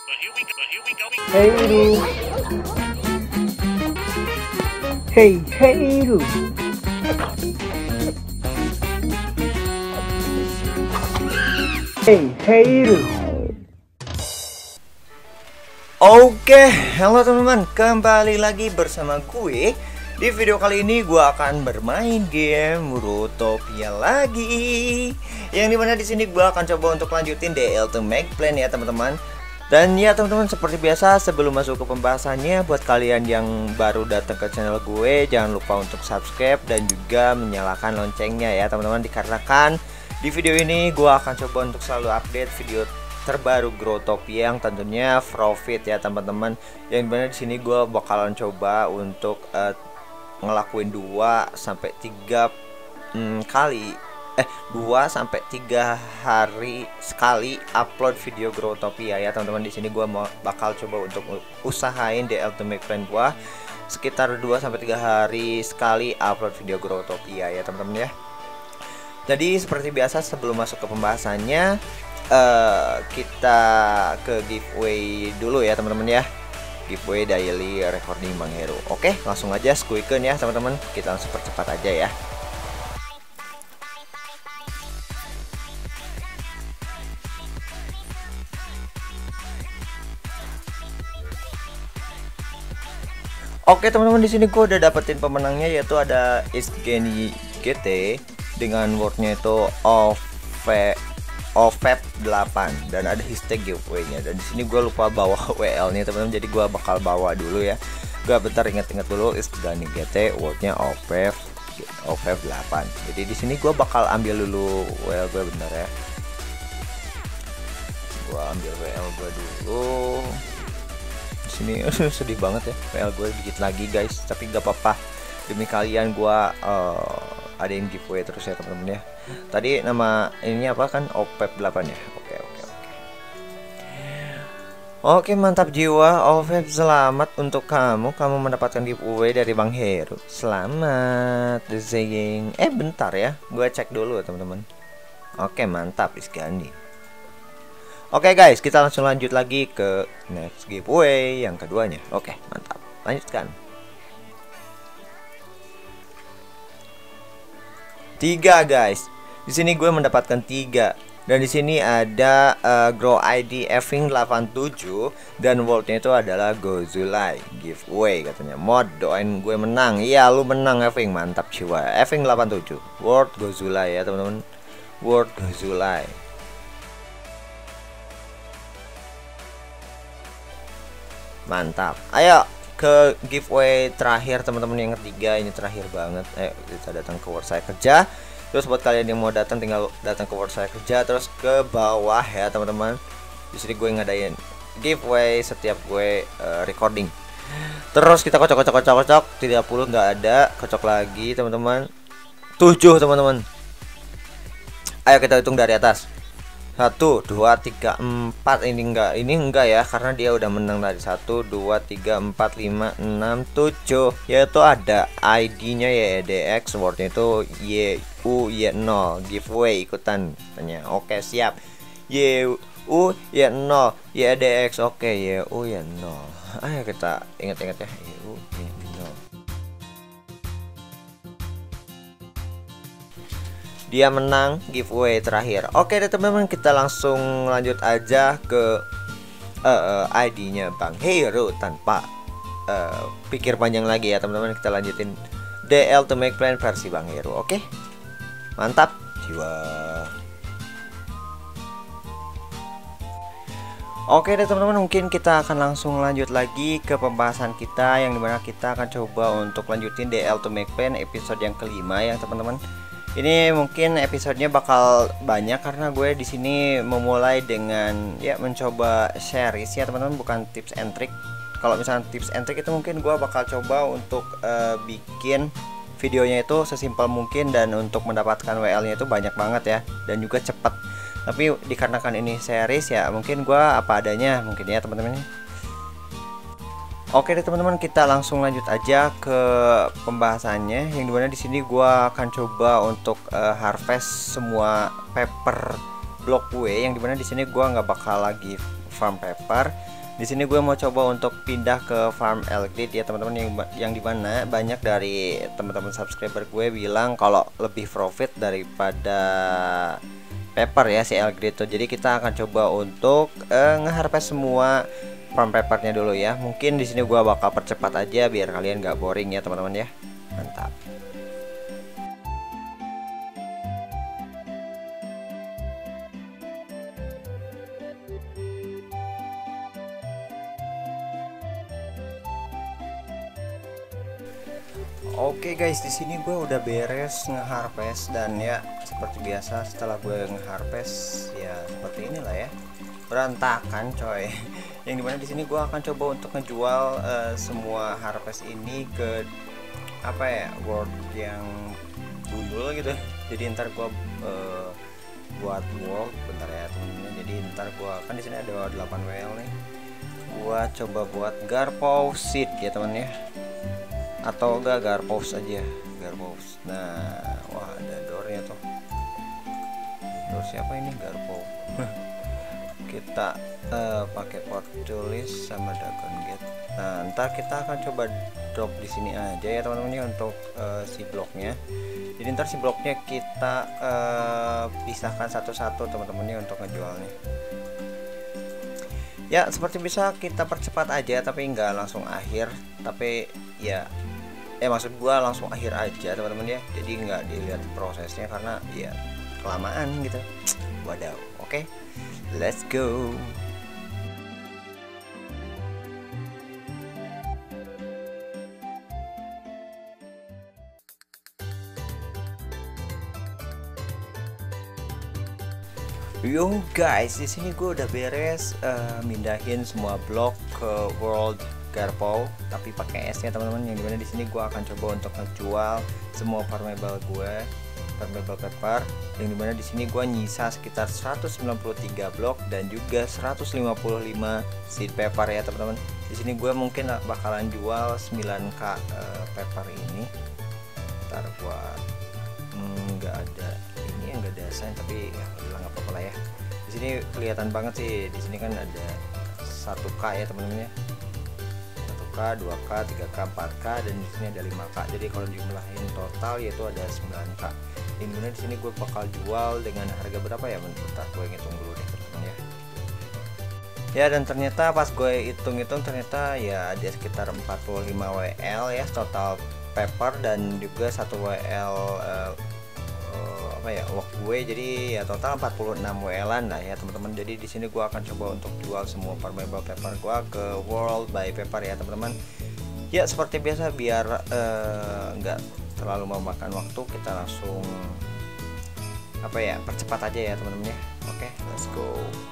Hey Ru, hey Ru. Hey Ru. Oke, halo teman-teman, kembali lagi bersama gue. Di video kali ini gue akan bermain game Rootopia lagi. Yang dimana di sini gue akan coba untuk lanjutin The Ultimate Plan ya teman-teman. Dan ya teman-teman, seperti biasa sebelum masuk ke pembahasannya, buat kalian yang baru datang ke channel gue, jangan lupa untuk subscribe dan juga menyalakan loncengnya ya teman-teman. Dikarenakan di video ini gue akan coba untuk selalu update video terbaru Growtopia yang tentunya profit ya teman-teman. Yang dimana di sini gue bakalan coba untuk ngelakuin 2 sampai 3 kali 2 sampai 3 hari sekali upload video Growtopia ya teman-teman. Di sini gua bakal coba untuk usahain The Ultimate Plan gua sekitar 2 sampai 3 hari sekali upload video Growtopia ya teman-teman ya. Jadi seperti biasa sebelum masuk ke pembahasannya, kita ke giveaway dulu ya teman-teman ya. Giveaway daily recording Bang Heru. Oke, langsung aja squeaken ya teman-teman. Kita langsung percepat aja ya. Oke teman-teman, di sini gue udah dapetin pemenangnya, yaitu ada Isgeni GT dengan wordnya itu OVEP 8 dan ada hashtag giveaway-nya. Dan di sini gue lupa bawa WL-nya teman-teman, jadi gue bakal bawa dulu ya. Gue bentar inget-inget dulu Isgeni GT wordnya OVEP 8. Jadi di sini gue bakal ambil dulu WL gue bentar ya. Gue ambil WL gue dulu. Sini sedih banget ya, PL gue dikit lagi guys, tapi gak apa-apa, demi kalian gue adain giveaway terus ya teman-teman ya. Tadi nama ini apa kan, OVEP 8 ya. Oke, mantap jiwa OVEP, selamat untuk kamu mendapatkan giveaway dari Bang Heru. Selamat saying. Bentar ya, gue cek dulu teman-teman. Oke, mantap Isgani. Oke guys, kita langsung lanjut lagi ke next giveaway yang keduanya. Oke, mantap. Lanjutkan. 3 guys. Di sini gue mendapatkan 3. Dan di sini ada Grow ID Eving 87 dan worldnya itu adalah Gozulai giveaway katanya. Mod doain gue menang. Iya, lu menang Eving, mantap jiwa. Eving 87 world Gozulai ya teman-teman. World Gozulai. Mantap. Ayo ke giveaway terakhir teman-teman, yang ketiga, ini terakhir banget. Ayo kita datang ke word saya kerja. Terus buat kalian yang mau datang, tinggal datang ke word saya kerja terus ke bawah ya teman-teman. Di sini gue ngadain giveaway setiap gue recording. Terus kita kocok 30 nggak ada, kocok lagi teman-teman. 7 teman-teman. Ayo kita hitung dari atas. 1, 2, 3, 4. Ini enggak ya, karena dia udah menang dari 1, 2, 3, 4, 5, 6, 7. Yaitu ada ID-nya ya EDX, wordnya itu YUY0 giveaway ikutan tanya. Oke, siap. YUY0 YEDX. Oke, YUY0. Ayo kita ingat-ingat ya, YUY0. Dia menang giveaway terakhir. Oke deh teman-teman, kita langsung lanjut aja ke ID-nya Bang Heru tanpa pikir panjang lagi ya teman-teman. Kita lanjutin The Ultimate Plan versi Bang Heru. Oke, mantap jiwa. Oke deh teman-teman, mungkin kita akan langsung lanjut lagi ke pembahasan kita, yang dimana kita akan coba untuk lanjutin The Ultimate Plan episode yang kelima ya teman-teman. Ini mungkin episodenya bakal banyak karena gue di sini memulai dengan ya mencoba series ya teman-teman, bukan tips and trick. Kalau misalnya tips and trick itu mungkin gue bakal coba untuk bikin videonya itu sesimpel mungkin dan untuk mendapatkan WL-nya itu banyak banget ya dan juga cepat. Tapi dikarenakan ini series ya mungkin gue apa adanya mungkin ya teman-teman. Oke deh teman-teman, kita langsung lanjut aja ke pembahasannya, yang dimana di sini gua akan coba untuk harvest semua paper block gue, yang dimana di sini gua nggak bakal lagi farm paper Di sini gue mau coba untuk pindah ke farm Elgrid ya teman-teman, yang dimana banyak dari teman-teman subscriber gue bilang kalau lebih profit daripada pepper ya si Elgrid tuh. Jadi kita akan coba untuk nge-harvest semua farm peppernya dulu ya. Mungkin di sini gue bakal percepat aja biar kalian gak boring ya teman-teman ya. Mantap. Oke guys, di sini gue udah beres nge-harvest dan ya seperti biasa setelah gue nge-harvest ya seperti inilah ya, berantakan coy. Yang dimana di sini gue akan coba untuk ngejual semua harvest ini ke apa ya, world yang gundul gitu. Jadi ntar gue buat world bentar ya temen-temen. Jadi ntar gue kan di sini ada 8 WL nih. Gue coba buat garpau seed ya temen ya, atau enggak garpos aja, garpos. Nah, wah ada doornya tuh. Door siapa ini? Garpo. Kita pakai port tulis sama dragon gate. Nah, ntar kita akan coba drop di sini aja ya teman-teman ya untuk si bloknya. Jadi ntar si bloknya kita pisahkan satu-satu teman-teman ya untuk ngejualnya. Ya seperti bisa kita percepat aja, tapi nggak langsung akhir, tapi ya maksud gua langsung akhir aja teman-teman ya. Jadi nggak dilihat prosesnya karena ya kelamaan gitu. Wadaw. Oke, let's go. Yo guys, di sini gue udah beres mindahin semua blok ke world garpau, tapi pakai S nya teman-teman. Yang dimana di sini gue akan coba untuk ngejual semua farmable gue, farmable pepper. Yang dimana di sini gue nyisa sekitar 193 blok dan juga 155 seed pepper ya teman-teman. Di sini gue mungkin bakalan jual 9k pepper ini. Ntar buat nggak ada ini, nggak ada sign, tapi ya nggak apa-apa lah ya. Di sini kelihatan banget sih, di sini kan ada 1k ya teman-teman ya, 1k, 2k, 3k, 4k, dan di sini ada 5k. Jadi kalau dijumlahin total yaitu ada 9k. Ini benar di sini gue bakal jual dengan harga berapa ya? Bentar gue ngitung dulu deh teman-teman ya. Ya, dan ternyata pas gue hitung-hitung ternyata ya ada sekitar 45 WL ya total pepper, dan juga 1 WL apa ya, work gue. Jadi ya total 46 WL-an lah ya teman-teman. Jadi di sini gue akan coba untuk jual semua farmable pepper gue ke world by pepper ya teman-teman. Ya seperti biasa biar nggak terlalu memakan waktu, kita langsung apa ya, percepat aja ya teman-teman ya. Oke, let's go.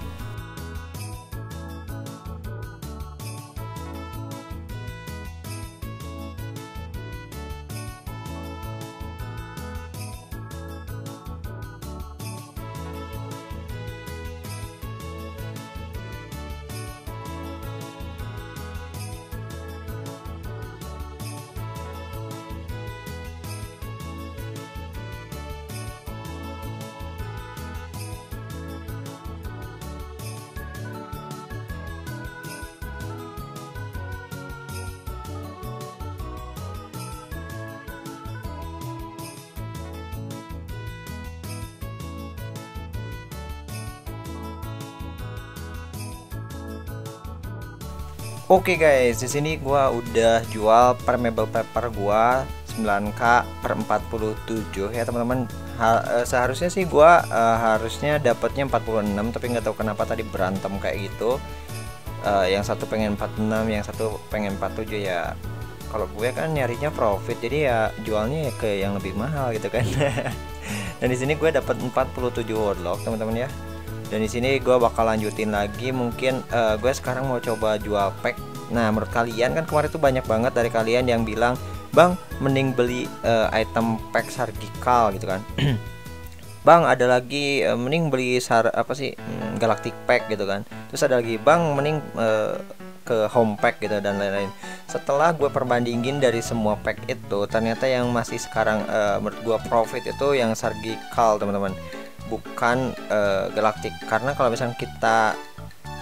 Oke guys, di sini gua udah jual farmable pepper gua 9k per 47 ya teman-teman. Seharusnya sih gua harusnya dapatnya 46, tapi nggak tahu kenapa tadi berantem kayak gitu. Yang satu pengen 46, yang satu pengen 47 ya. Kalau gue kan nyarinya profit, jadi ya jualnya ke yang lebih mahal gitu kan. Dan di sini gue dapat 47 wordlock teman-teman ya. Dan di sini gue bakal lanjutin lagi, mungkin gue sekarang mau coba jual pack. Nah menurut kalian kan kemarin tuh banyak banget dari kalian yang bilang, bang mending beli item pack surgical gitu kan. Bang ada lagi mending beli galactic pack gitu kan. Terus ada lagi bang mending ke home pack gitu dan lain-lain. Setelah gue perbandingin dari semua pack itu, ternyata yang masih sekarang menurut gue profit itu yang surgical teman-teman, bukan galactic. Karena kalau misalnya kita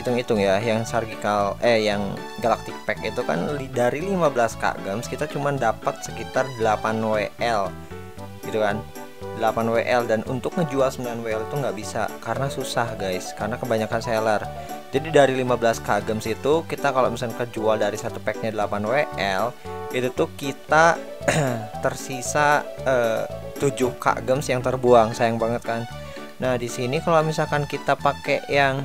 hitung-hitung ya, yang surgical yang galactic pack itu kan dari 15k gems kita cuma dapat sekitar 8 WL gitu kan, 8 WL, dan untuk ngejual 9 WL itu nggak bisa karena susah guys, karena kebanyakan seller. Jadi dari 15k gems itu kita kalau misalnya kejual dari satu packnya 8 WL itu tuh kita tersisa 7k gems yang terbuang, sayang banget kan. Nah di sini kalau misalkan kita pakai yang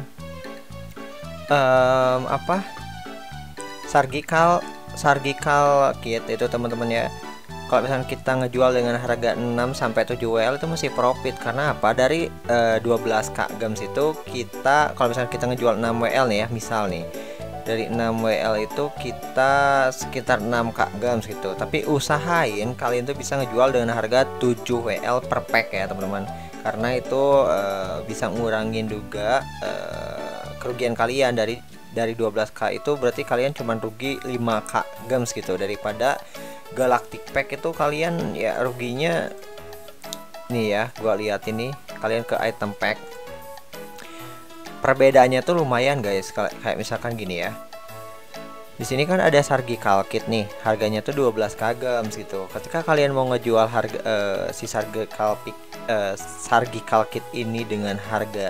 apa, surgical kit itu teman-teman ya, kalau misalnya kita ngejual dengan harga 6 sampai 7 WL itu masih profit. Karena apa? Dari 12k gems itu kita kalau misalnya kita ngejual 6 WL nih ya, misal nih dari 6 WL itu kita sekitar 6k gems gitu. Tapi usahain kalian tuh bisa ngejual dengan harga 7 WL per pack ya teman-teman. Karena itu bisa ngurangin juga kerugian kalian dari 12k itu, berarti kalian cuma rugi 5k gems gitu. Daripada galactic pack itu kalian ya ruginya nih ya, gua lihat ini kalian ke item pack, perbedaannya tuh lumayan guys. Kayak misalkan gini ya, di sini kan ada surgical kit nih, harganya tuh 12k gems gitu. Ketika kalian mau ngejual harga si surgical kit ini dengan harga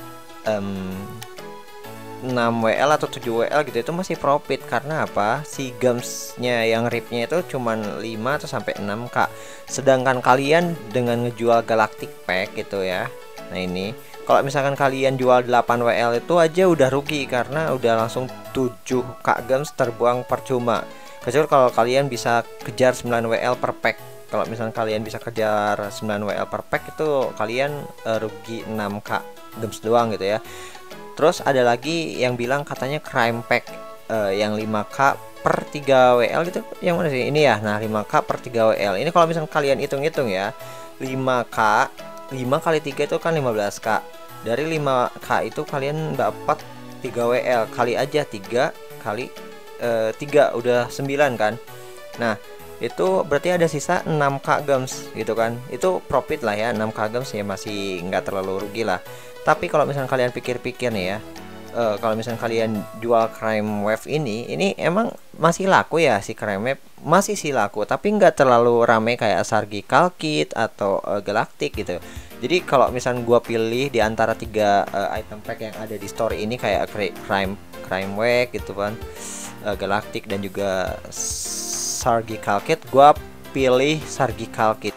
6 WL atau 7 WL gitu, itu masih profit. Karena apa? Si gemsnya yang ripnya itu cuman 5 atau sampai 6k. Sedangkan kalian dengan ngejual galactic pack gitu ya. Nah ini kalau misalkan kalian jual 8 WL itu aja udah rugi, karena udah langsung 7k gems terbuang percuma. Kecuali kalau kalian bisa kejar 9 WL per pack. Kalau misalkan kalian bisa kejar 9 WL per pack itu kalian rugi 6k gems doang gitu ya. Terus ada lagi yang bilang katanya crime pack yang 5k per 3 WL gitu. Yang mana sih? Ini ya. Nah 5k per 3 WL. Ini kalau misalnya kalian hitung-hitung ya, 5k 5 kali 3 itu kan 15k. Dari 5k itu kalian dapat 3 WL. Kali aja 3 kali 3 udah 9 kan. Nah itu berarti ada sisa 6k gems gitu kan. Itu profit lah ya, 6k gems ya, masih nggak terlalu rugi lah. Tapi kalau misalnya kalian pikir-pikir nih ya, kalau misalnya kalian jual crime wave ini emang masih laku ya, si crime wave masih sih laku, tapi nggak terlalu rame kayak surgical kit atau galactic gitu. Jadi kalau misalnya gua pilih di antara 3 item pack yang ada di store ini, kayak crime wave gitu kan, galactic dan juga surgical kit, gua pilih surgical kit.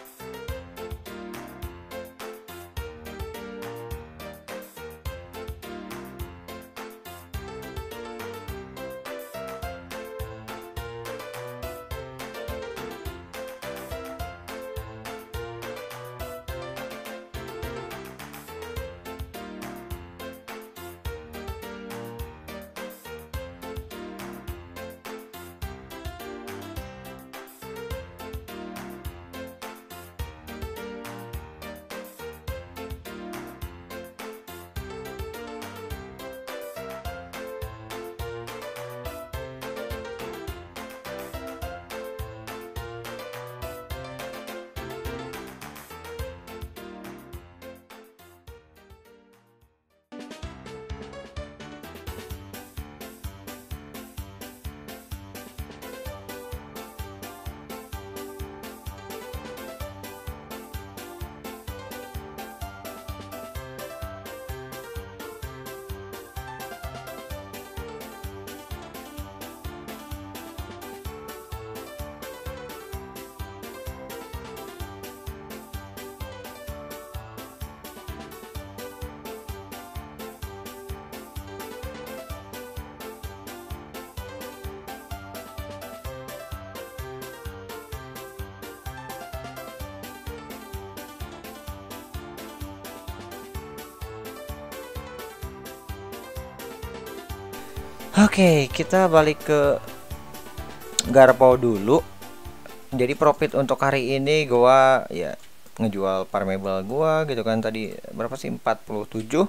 Oke, kita balik ke Garpau dulu. Jadi profit untuk hari ini gua ya ngejual farmable gua gitu kan, tadi berapa sih, 47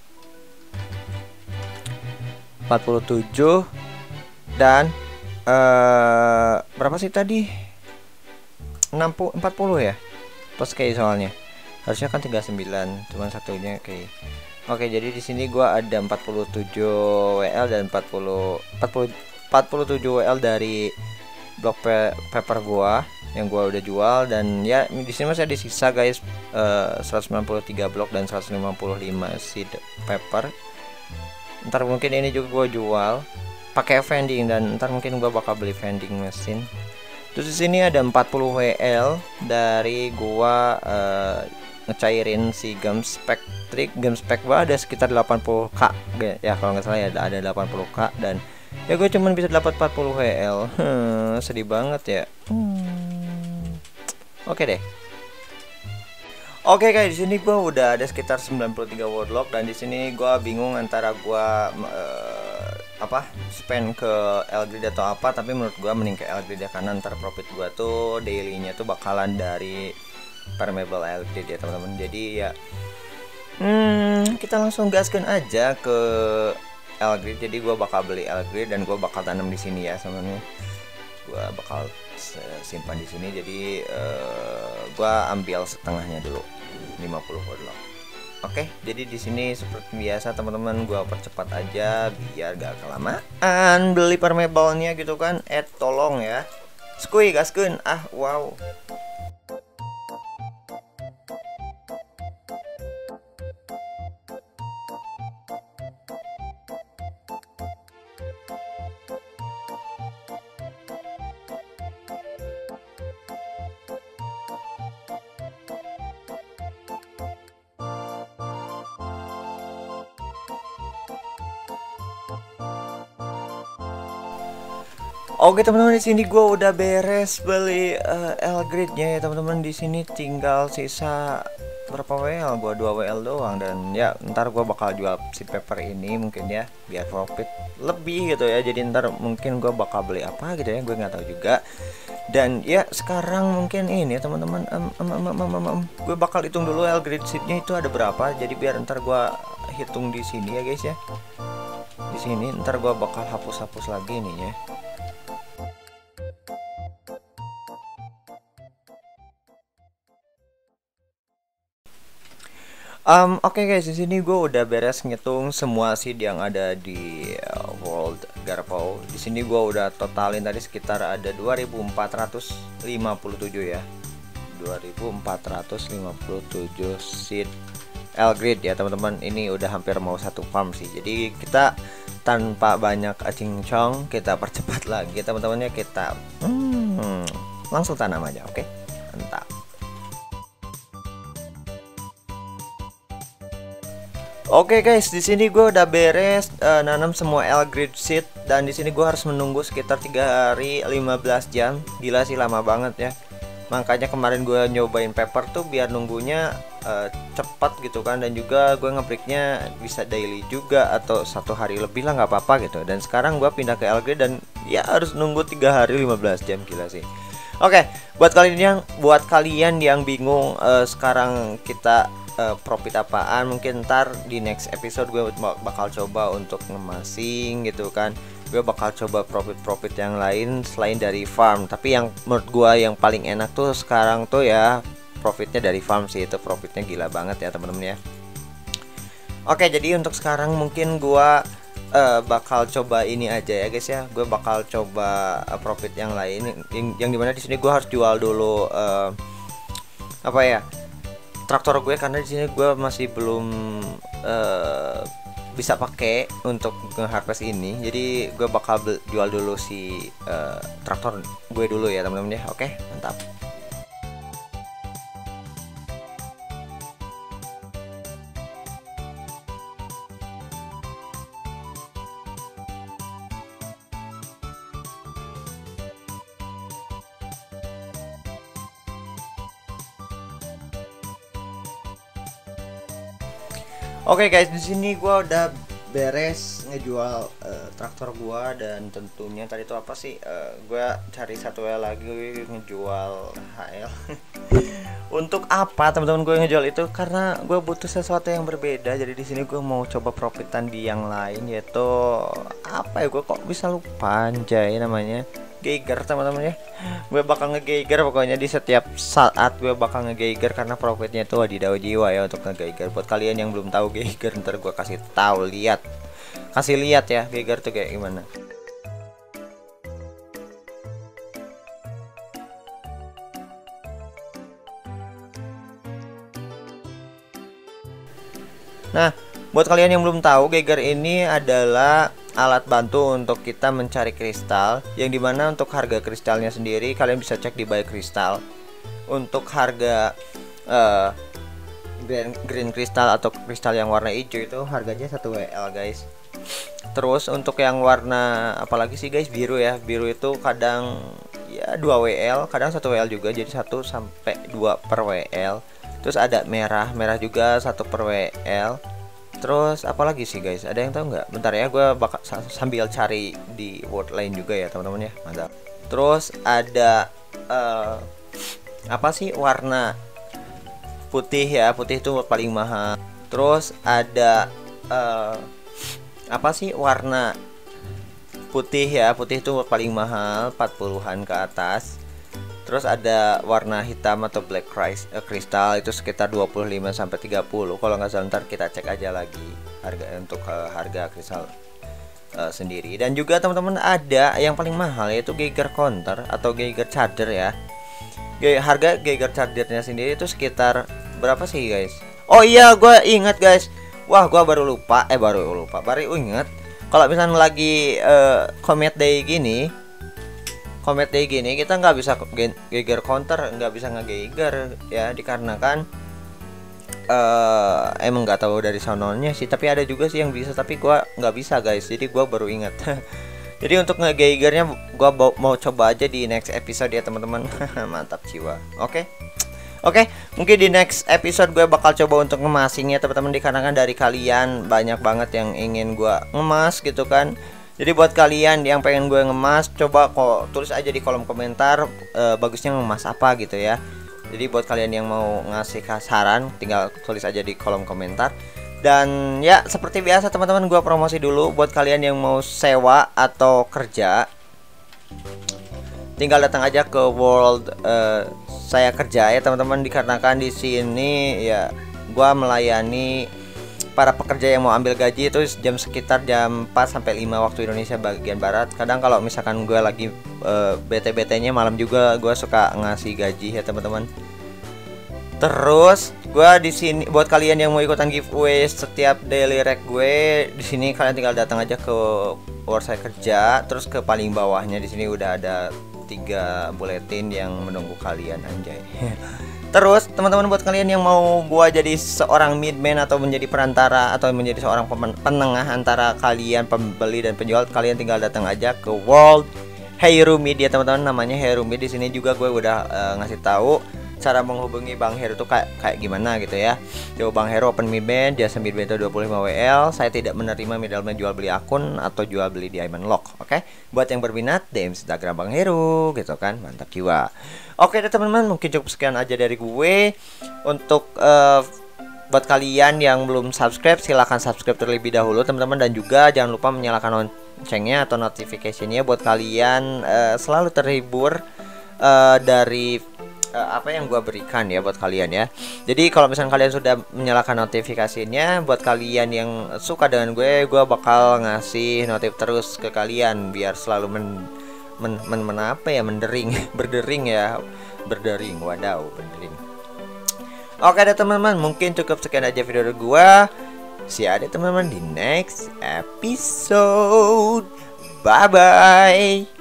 dan berapa sih tadi, 40 ya, plus kayak soalnya harusnya kan 39, cuman satunya kayak Oke, jadi di sini gua ada 47 WL dan 47 WL dari blok paper gua yang gua udah jual. Dan ya di sini masih ada sisa guys, 193 blok dan 155 seed paper. Ntar mungkin ini juga gua jual pakai vending, dan ntar mungkin gua bakal beli vending mesin. Terus di sini ada 40 WL dari gua ngecairin si game spec trik. Game spec gua ada sekitar 80k ya kalau nggak salah ya, ada 80k, dan ya gue cuman bisa dapat 40 WL. Sedih banget ya. Oke deh. Oke guys, di sini gua udah ada sekitar 93 wordlock, dan di sini gua bingung antara gua spend ke L-Grid atau apa, tapi menurut gua mending ke L-Grid ya, karena ntar profit gua tuh dailynya tuh bakalan dari permeable L-Grid ya teman-teman. Jadi ya kita langsung gaskan aja ke L-Grid. Jadi gua bakal beli L-Grid dan gua bakal tanam di sini ya sebenarnya. Gua bakal simpan di sini. Jadi gua ambil setengahnya dulu, 50 wordlock. Oke, jadi di sini seperti biasa teman-teman, gua percepat aja biar gak kelamaan beli permeable-nya gitu kan. Tolong ya. Skuy gaskeun. Wow. Oke teman-teman, di sini gue udah beres beli L-Grid-nya ya teman-teman. Di sini tinggal sisa berapa WL? Gua 2 WL doang, dan ya ntar gue bakal jual si paper ini mungkin ya, biar profit lebih gitu ya. Jadi ntar mungkin gue bakal beli apa gitu ya, gue nggak tahu juga. Dan ya sekarang mungkin ini teman-teman, gue bakal hitung dulu L-Grid seed-nya itu ada berapa. Jadi biar ntar gue hitung di sini ya guys ya. Di sini ntar gue bakal hapus-hapus lagi nih ya. Oke guys, di sini gue udah beres ngitung semua seed yang ada di World Garpau. Di sini gue udah totalin tadi sekitar ada 2457 ya. 2457 seed L-Grid ya teman-teman. Ini udah hampir mau satu farm sih. Jadi kita tanpa banyak cincong, kita percepat lagi teman-teman ya. Kita langsung tanam aja, oke? Mantap. Oke guys, di sini gue udah beres nanam semua L-Grid seed, dan di sini gue harus menunggu sekitar 3 hari 15 jam. Gila sih, lama banget ya. Makanya kemarin gue nyobain paper tuh biar nunggunya cepat gitu kan, dan juga gue ngebreaknya bisa daily juga atau 1 hari lebih lah, nggak apa-apa gitu. Dan sekarang gue pindah ke L-Grid dan ya harus nunggu 3 hari 15 jam. Gila sih. Oke, buat kalian yang bingung sekarang kita profit apaan, mungkin ntar di next episode gue bakal coba untuk ngemasing gitu kan. Gue bakal coba profit yang lain selain dari farm, tapi yang menurut gue yang paling enak tuh sekarang tuh ya profitnya dari farm sih. Itu profitnya gila banget ya temen-temen ya. Oke, jadi untuk sekarang mungkin gue bakal coba ini aja ya guys ya. Gue bakal coba profit yang lain, yang dimana di sini gue harus jual dulu traktor gue, karena di sini gue masih belum bisa pakai untuk nge-harvest ini. Jadi gue bakal jual dulu si traktor gue dulu ya teman-teman ya. Oke, mantap. Oke guys, di sini gua udah beres ngejual traktor gua, dan tentunya tadi itu apa sih? Gua cari satu lagi ngejual HL. Untuk apa teman-teman gue ngejual itu? Karena gue butuh sesuatu yang berbeda. Jadi di sini gue mau coba profitan di yang lain, yaitu apa ya? Gue kok bisa lupa anjay namanya. Geiger teman-teman ya. Gue bakal nge-Geiger pokoknya di setiap saat gue bakal nge-Geiger karena profitnya itu wadidaw jiwa ya untuk nge-Geiger. Buat kalian yang belum tahu Geiger, ntar gue kasih tahu, kasih lihat ya Geiger tuh kayak gimana. Nah, buat kalian yang belum tahu, Geiger ini adalah alat bantu untuk kita mencari kristal, yang dimana untuk harga kristalnya sendiri kalian bisa cek di Buy Kristal. Untuk harga green kristal atau kristal yang warna hijau itu harganya 1 WL guys. Terus untuk yang warna apalagi sih guys, biru ya, biru itu kadang ya 2 WL, kadang 1 WL juga, jadi 1 sampai 2 per WL. Terus ada merah juga 1 per WL. Terus apalagi sih guys, ada yang tahu nggak? Bentar ya, gue bakal sambil cari di word lain juga ya teman-teman ya, mantap. Terus ada apa sih, warna putih ya, putih itu paling mahal. Terus ada apa sih, warna putih ya, putih itu paling mahal, 40-an ke atas. Terus ada warna hitam atau black crystal itu sekitar 25 sampai 30. Kalau nggak salah, ntar kita cek aja lagi harga untuk harga kristal sendiri. Dan juga teman-teman ada yang paling mahal yaitu Geiger counter atau Geiger charger ya. Harga Geiger chargernya sendiri itu sekitar berapa sih guys? Oh iya, gue ingat guys. Wah, gue baru ingat. Kalau misalnya lagi Comet Day gini, kita nggak bisa Geiger counter, nggak bisa nge-Geiger ya, dikarenakan emang nggak tahu dari sononya sih. Tapi ada juga sih yang bisa, tapi gua nggak bisa guys, jadi gua baru ingat. Jadi untuk nge-Geigernya gua mau coba aja di next episode ya teman-teman. Mantap jiwa. Oke, mungkin di next episode gue bakal coba untuk ngemasingnya teman-teman, dikarenakan dari kalian banyak banget yang ingin gua ngemas gitu kan. Jadi buat kalian yang pengen gue ngemas, coba kok tulis aja di kolom komentar bagusnya ngemas apa gitu ya. Jadi buat kalian yang mau ngasih saran, tinggal tulis aja di kolom komentar. Dan ya seperti biasa teman-teman, gue promosi dulu buat kalian yang mau sewa atau kerja, tinggal datang aja ke World saya kerja ya teman-teman, dikarenakan di sini ya gue melayani para pekerja yang mau ambil gaji itu sekitar jam 4 sampai 5 waktu Indonesia bagian barat. Kadang kalau misalkan gue lagi bete-betenya malam juga gue suka ngasih gaji ya teman-teman. Terus gue di sini buat kalian yang mau ikutan giveaway setiap daily rec gue, di sini kalian tinggal datang aja ke World saya kerja, terus ke paling bawahnya di sini udah ada 3 buletin yang menunggu kalian, anjay. Terus teman-teman buat kalian yang mau gua jadi seorang middleman atau menjadi perantara atau menjadi seorang penengah antara kalian pembeli dan penjual, kalian tinggal datang aja ke World Heru Media teman-teman, namanya Heru Media. Di sini juga gue udah ngasih tahu cara menghubungi Bang Heru tuh kayak gimana gitu ya. Bang Heru open middleman, jasa middleman itu 25 WL. Saya tidak menerima middleman jual beli akun atau jual beli diamond lock. Oke, buat yang berminat DM Instagram Bang Heru gitu kan, mantap jiwa. Oke deh teman-teman, mungkin cukup sekian aja dari gue. Untuk buat kalian yang belum subscribe, silahkan subscribe terlebih dahulu teman-teman, dan juga jangan lupa menyalakan loncengnya atau notifikasinya buat kalian selalu terhibur dari apa yang gua berikan ya buat kalian ya. Jadi kalau misalnya kalian sudah menyalakan notifikasinya, buat kalian yang suka dengan gue bakal ngasih notif terus ke kalian biar selalu mendering berdering, wadaw, berdering. Oke deh teman-teman, mungkin cukup sekian aja video dari gua. See ya deh teman-teman di next episode. Bye bye.